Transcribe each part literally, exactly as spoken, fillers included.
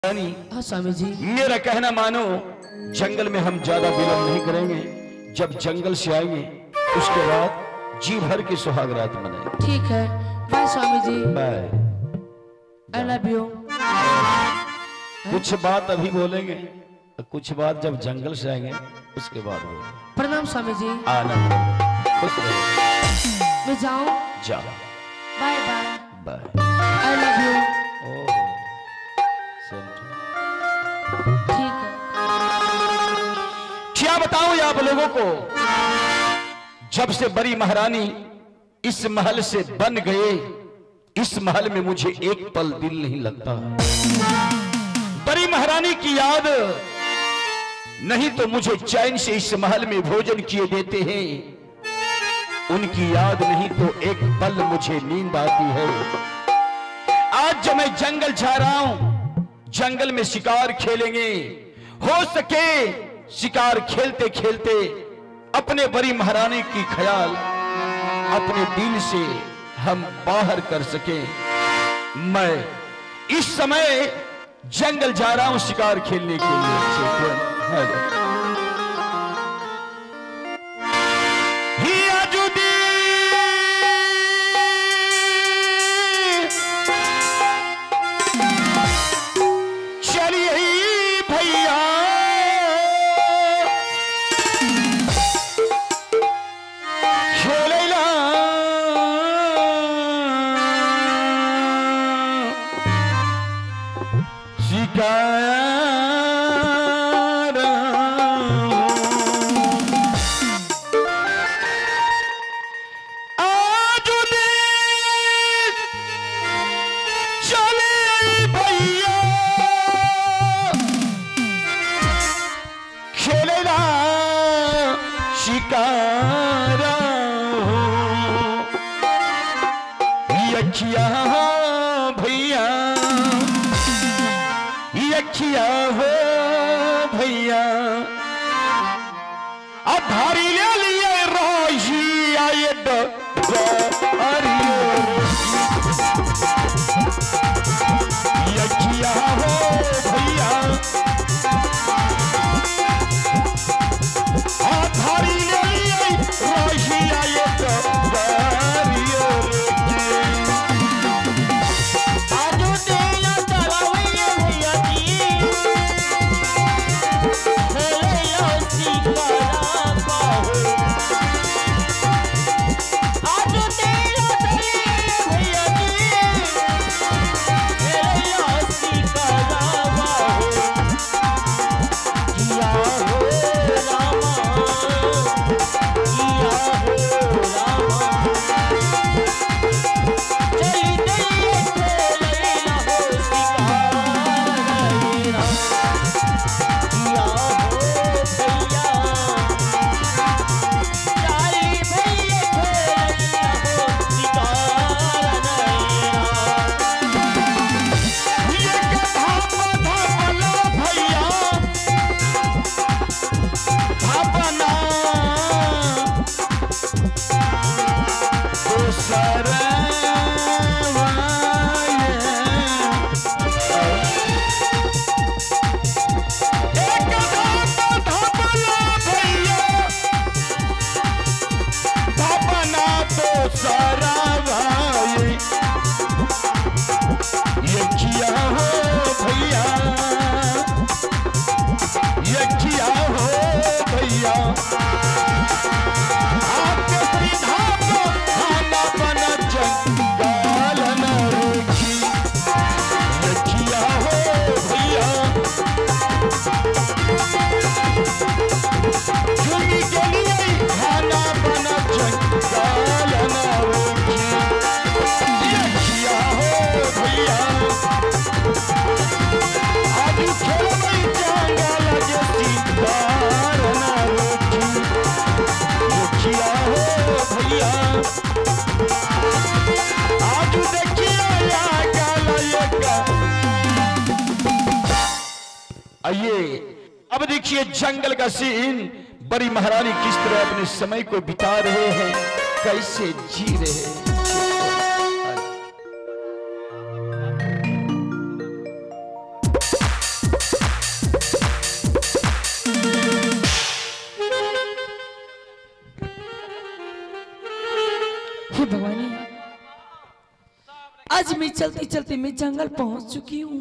हाँ स्वामी जी, मेरा कहना मानो, जंगल में हम ज्यादा विलंब नहीं करेंगे। जब जंगल से आएंगे उसके बाद जी भर की सुहाग रात मनाएंगे। ठीक है। By Swami ji, by. I love you. कुछ बात अभी बोलेंगे, कुछ बात जब जंगल से आएंगे उसके बाद बोलेंगे। प्रणाम स्वामी जी। आनंद, खुश रहो। मैं जाऊं? जाओ। Bye bye. Bye. I love you. ठीक है। क्या बताऊं आप लोगों को, जब से बड़ी महारानी इस महल से बन गए, इस महल में मुझे एक पल दिल नहीं लगता। बड़ी महारानी की याद नहीं तो मुझे चैन से इस महल में भोजन किए देते हैं, उनकी याद नहीं तो एक पल मुझे नींद आती है। आज जब मैं जंगल जा रहा हूं, जंगल में शिकार खेलेंगे, हो सके शिकार खेलते खेलते अपने बड़ी महारानी की ख्याल अपने दिल से हम बाहर कर सके। मैं इस समय जंगल जा रहा हूं शिकार खेलने के लिए। आइए अब देखिए जंगल का सीन। बड़ी महारानी किस तरह अपने समय को बिता रहे हैं, कैसे जी रहे हैं। मैं चलते चलते मैं जंगल पहुंच चुकी हूँ।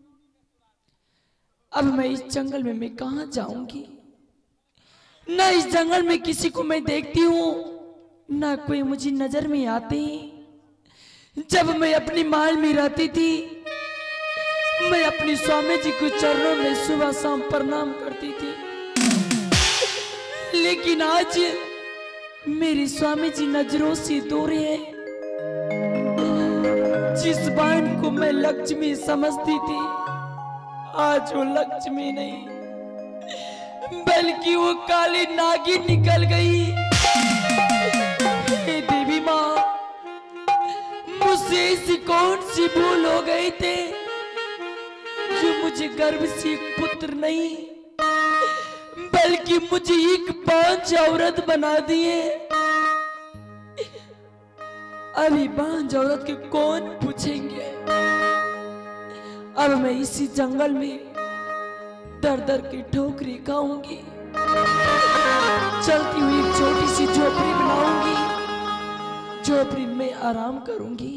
अब मैं इस जंगल में मैं कहाँ जाऊंगी? ना इस जंगल में किसी को मैं देखती हूँ, ना कोई मुझे नजर में आते हैं। जब मैं अपनी महल में रहती थी, मैं अपनी स्वामी जी के चरणों में सुबह शाम प्रणाम करती थी, लेकिन आज मेरे स्वामी जी नजरों से दूर हैं। जिस बहन को मैं लक्ष्मी समझती थी, आज वो लक्ष्मी नहीं बल्कि वो काली नागिन निकल गई। हे देवी माँ, मुझसे ऐसी कौन सी भूल हो गई थे जो मुझे गर्भ से एक पुत्र नहीं बल्कि मुझे एक बांझ औरत बना दिए। अभी बांझ औरत के कौन पूछेंगे? अब मैं इसी जंगल में दर दर की ठोकरी खाऊंगी, चलती हुई एक छोटी सी झोपड़ी बनाऊंगी, झोपड़ी में आराम करूंगी।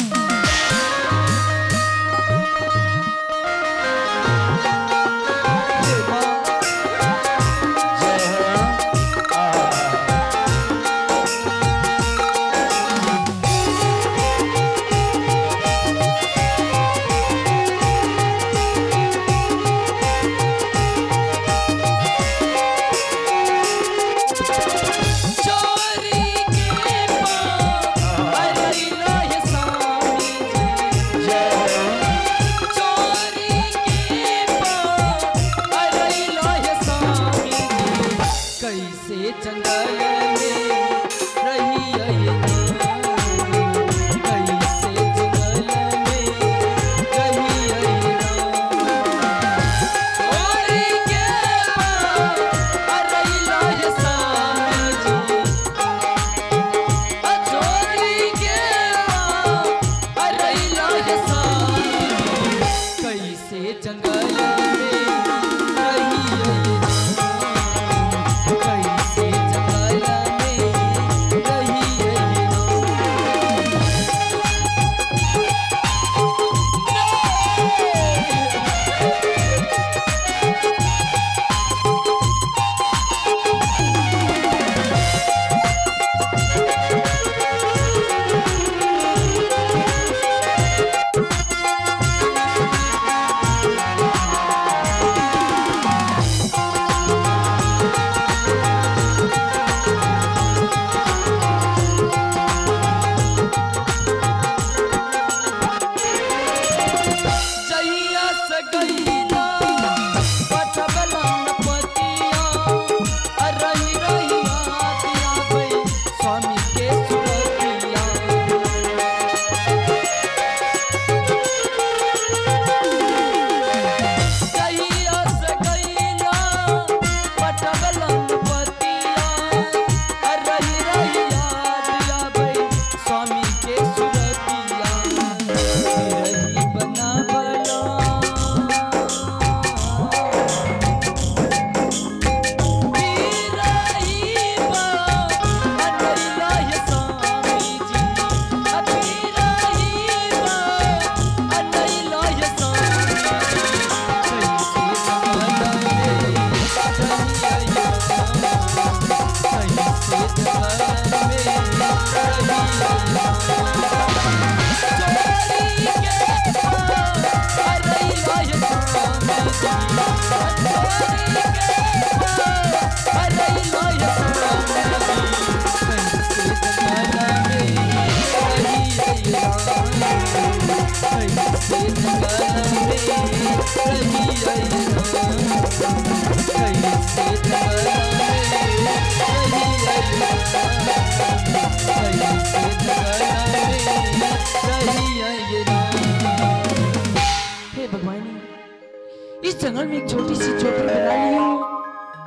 इस जंगल में एक छोटी सी झोपड़ी बना ली हूँ।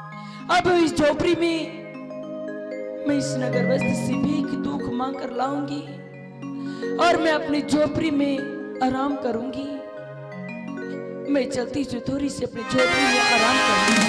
अब इस झोपड़ी में मैं इस नगर बस्ती से भीख दुख मांग कर लाऊंगी और मैं अपनी झोपड़ी में आराम करूंगी। मैं चलती चुथोरी से अपनी झोपड़ी में आराम करूंगी।